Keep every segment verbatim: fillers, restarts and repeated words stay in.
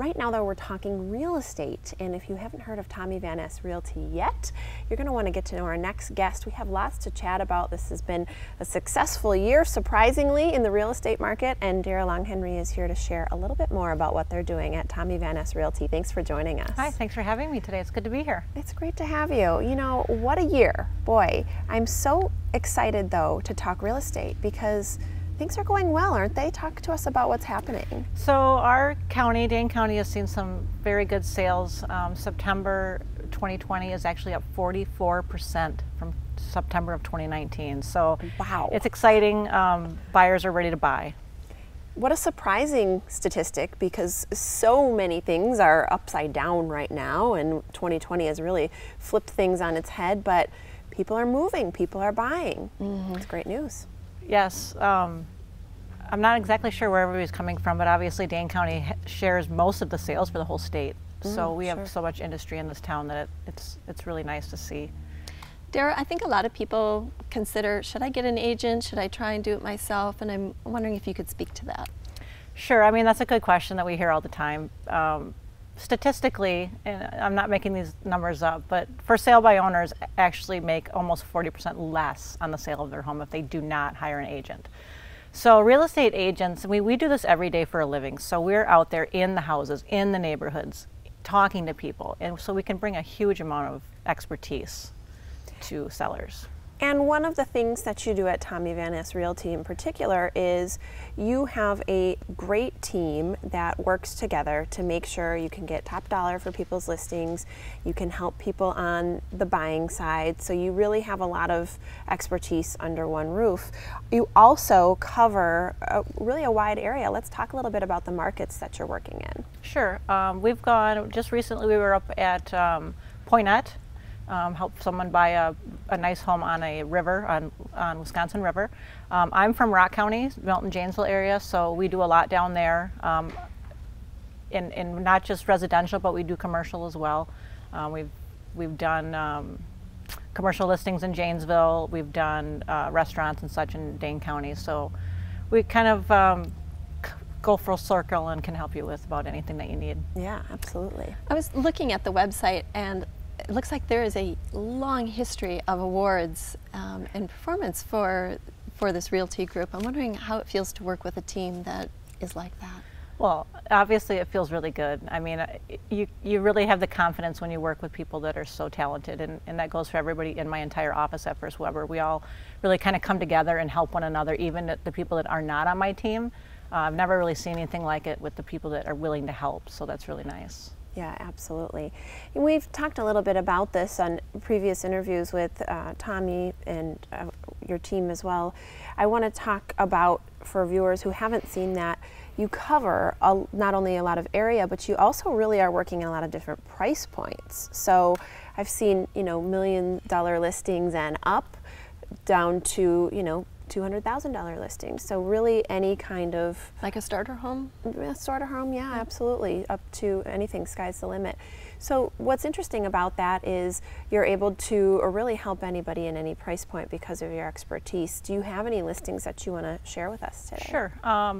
Right now, though, we're talking real estate. And if you haven't heard of Tommy Van Ness Realty yet, you're going to want to get to know our next guest. We have lots to chat about. This has been a successful year, surprisingly, in the real estate market. And Dara Longhenry is here to share a little bit more about what they're doing at Tommy Van Ness Realty. Thanks for joining us. Hi, thanks for having me today. It's good to be here. It's great to have you. You know, what a year. Boy, I'm so excited, though, to talk real estate because things are going well, aren't they? Talk to us about what's happening. So our county, Dane County, has seen some very good sales. Um, September twenty twenty is actually up forty-four percent from September of twenty nineteen. So wow, it's exciting. Um, buyers are ready to buy. What a surprising statistic, because so many things are upside down right now, and twenty twenty has really flipped things on its head, but people are moving, people are buying. Mm-hmm. It's great news. Yes, um, I'm not exactly sure where everybody's coming from, but obviously Dane County shares most of the sales for the whole state. Mm, so we sure. have so much industry in this town that it, it's it's really nice to see. Dara, I think a lot of people consider, should I get an agent? Should I try and do it myself? And I'm wondering if you could speak to that. Sure. I mean, that's a good question that we hear all the time. Um, statistically, and I'm not making these numbers up, but for sale by owners actually make almost forty percent less on the sale of their home if they do not hire an agent. So real estate agents, we, we do this every day for a living. So we're out there in the houses, in the neighborhoods, talking to people. And so we can bring a huge amount of expertise to sellers. And one of the things that you do at Tommy Van Ness Realty in particular is you have a great team that works together to make sure you can get top dollar for people's listings. You can help people on the buying side. So you really have a lot of expertise under one roof. You also cover a, really a wide area. Let's talk a little bit about the markets that you're working in. Sure. Um, we've gone, just recently we were up at um, Poynette. Um, help someone buy a, a nice home on a river, on, on Wisconsin River. Um, I'm from Rock County, Milton, Janesville area, so we do a lot down there, um, in, in not just residential, but we do commercial as well. Uh, we've, we've done um, commercial listings in Janesville, we've done uh, restaurants and such in Dane County, so we kind of um, go full circle and can help you with about anything that you need. Yeah, absolutely. I was looking at the website, and it looks like there is a long history of awards um, and performance for for this realty group. I'm wondering how it feels to work with a team that is like that. Well, obviously it feels really good. I mean, you, you really have the confidence when you work with people that are so talented, and, and that goes for everybody in my entire office at First Weber. We all really kind of come together and help one another, even the people that are not on my team. Uh, I've never really seen anything like it with the people that are willing to help, so that's really nice. Yeah, absolutely. And we've talked a little bit about this on previous interviews with uh, Tommy and uh, your team as well. I want to talk about, for viewers who haven't seen that, you cover a, not only a lot of area, but you also really are working in a lot of different price points. So I've seen, you know, million dollar listings and up, down to, you know, two hundred thousand dollar listings. So really any kind of... Like a starter home? A starter home, yeah, absolutely. Up to anything, sky's the limit. So what's interesting about that is you're able to really help anybody in any price point because of your expertise. Do you have any listings that you want to share with us today? Sure. Um,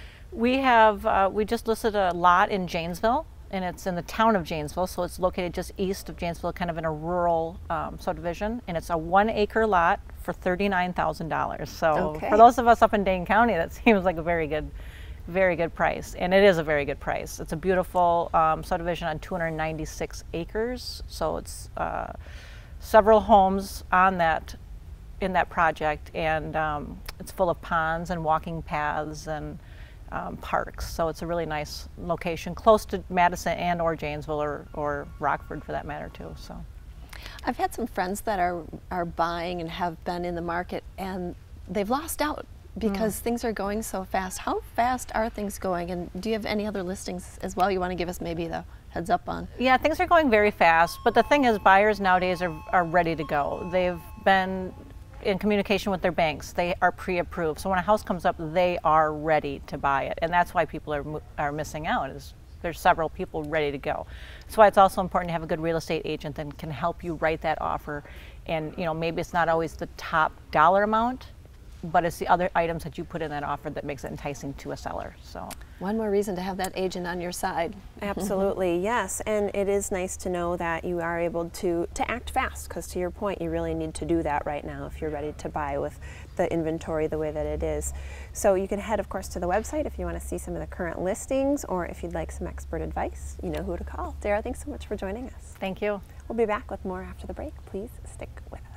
we have, uh, we just listed a lot in Janesville, and it's in the town of Janesville, so it's located just east of Janesville, kind of in a rural um, subdivision, and it's a one acre lot for thirty-nine thousand dollars. So okay. For those of us up in Dane County, that seems like a very good, very good price, and it is a very good price. It's a beautiful um, subdivision on two hundred ninety-six acres, so it's uh, several homes on that, in that project, and um, it's full of ponds and walking paths and Um, parks, so it's a really nice location, close to Madison and or Janesville or, or Rockford for that matter too. So, I've had some friends that are are buying and have been in the market, and they've lost out because mm. things are going so fast. How fast are things going, and do you have any other listings as well you want to give us maybe the heads up on? Yeah, things are going very fast, but the thing is, buyers nowadays are, are ready to go. They've been in communication with their banks. They are pre-approved. So when a house comes up, they are ready to buy it. And that's why people are, are missing out, is there's several people ready to go. That's why it's also important to have a good real estate agent that can help you write that offer. And you know, maybe it's not always the top dollar amount, but it's the other items that you put in that offer that makes it enticing to a seller. So one more reason to have that agent on your side. Absolutely, yes. And it is nice to know that you are able to, to act fast, because to your point, you really need to do that right now if you're ready to buy with the inventory the way that it is. So you can head, of course, to the website if you want to see some of the current listings, or if you'd like some expert advice, you know who to call. Dara, thanks so much for joining us. thank you. We'll be back with more after the break. Please stick with us.